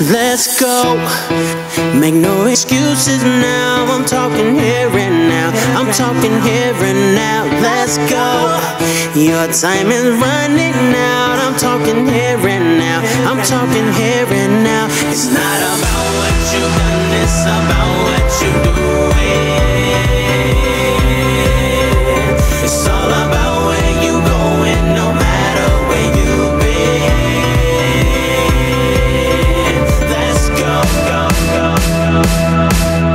Let's go. Make no excuses now. I'm talking here and now. I'm talking here and now. Let's go. Your time is running out. I'm talking here and now. I'm talking here and now. It's not about what you've done, it's about what you're doing. It's all about where you going, no matter where you've been. Let's go, go, go, go.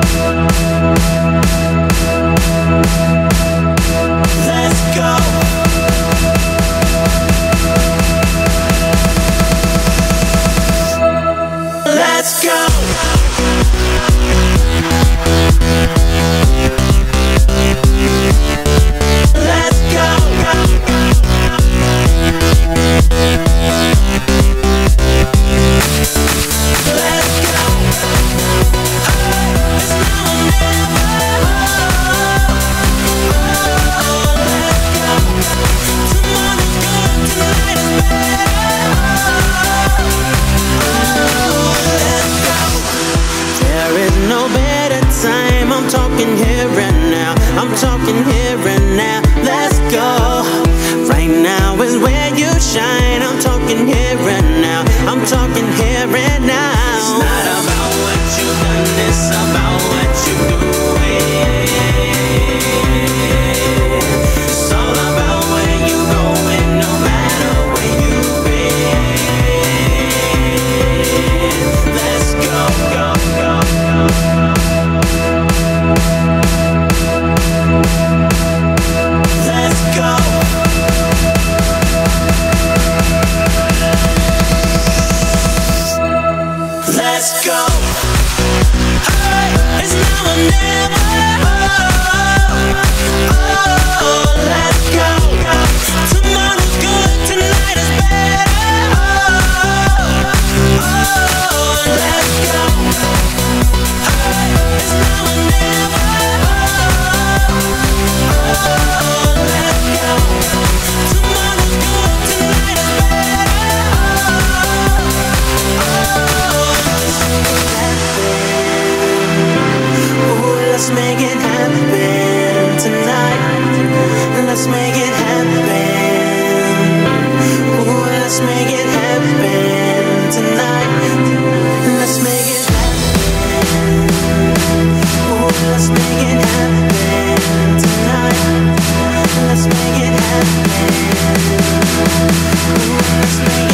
Let's go. Let's go. I'm talking here and now. I'm talking here and now. Let's go. Right now is where you shine. I'm talking here and now. I'm talking here and now. It's not about what you've done, it's about what you're doing. It's all about where you going, no matter where you've been. Let's go, go, go, go. Let's go. Hey, it's now or never. Oh, let's go. Tomorrow's good, tonight is better. Oh, let's go. Hey, it's now or never. Oh, let's go. Tomorrow's good, tonight is Let's make it happen tonight. Let's make it happen. Ooh, let's make it happen tonight. Let's make it happen. Ooh, let's make it happen tonight. Let's make it happen. Ooh, let's make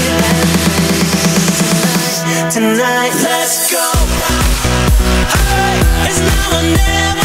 it happen tonight. Let's go. Hey, it's now or never.